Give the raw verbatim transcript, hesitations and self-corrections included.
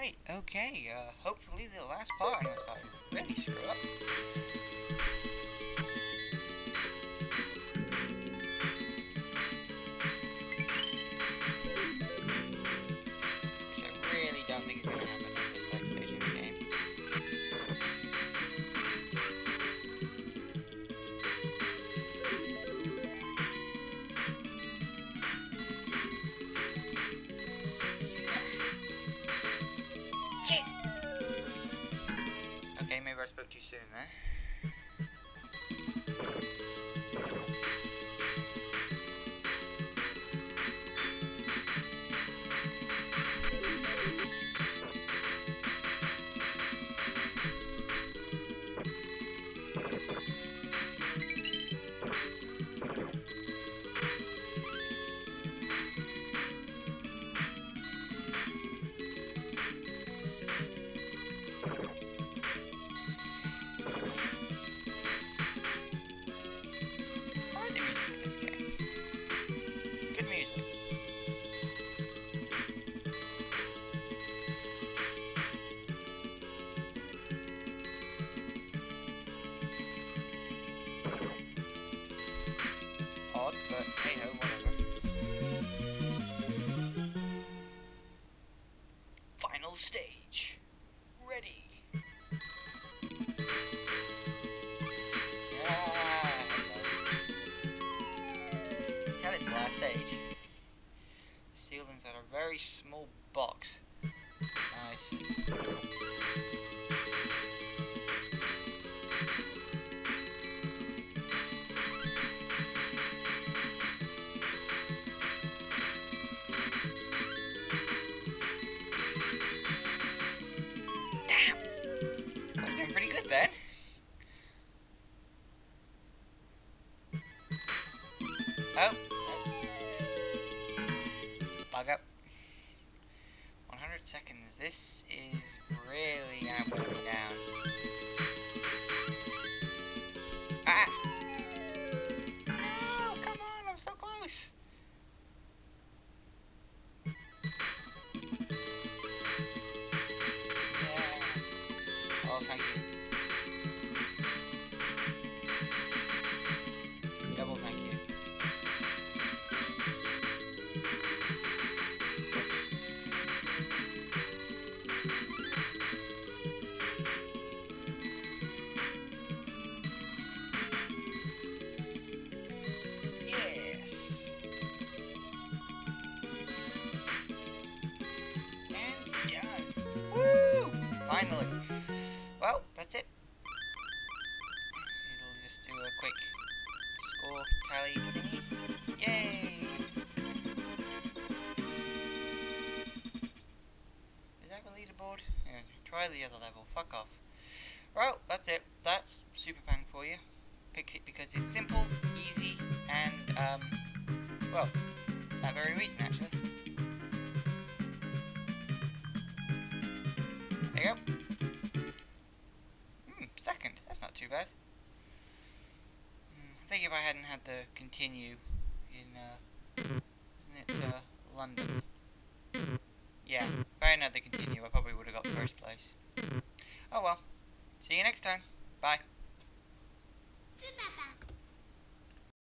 Right, okay, uh, hopefully the last part unless I really screw up. Which I really don't think is going to happen at this late stage in the game. Shit! Okay, maybe I spoke too soon there. I like the music in this game. It's good music. Odd, but hey ho, whatever. Final stage. Ready. Ah, hello. Tell it's the last stage. Sealed inside a very small box. Nice. Damn! I was doing pretty good then. Oh. Bug up. one hundred seconds. This is really gonna put me down. Ah! No, come on, I'm so close. Yeah. Oh, thank you. Double thank you. Yes. And done. Woo! Finally. Well, that's it. It'll just do a quick score tally thingy. Yay! Is that a leaderboard? Yeah, try the other level. Fuck off. Well, that's it. That's Super Pang for you. Picked it because it's simple, easy, and, um, well, that very reason, actually. There you go. Hmm, second. That's not too bad. I think if I hadn't had the continue in, uh, isn't it, uh, London? Yeah, if I hadn't had the continue, I probably would have got first place. Oh well. See you next time. Bye. Super Pang.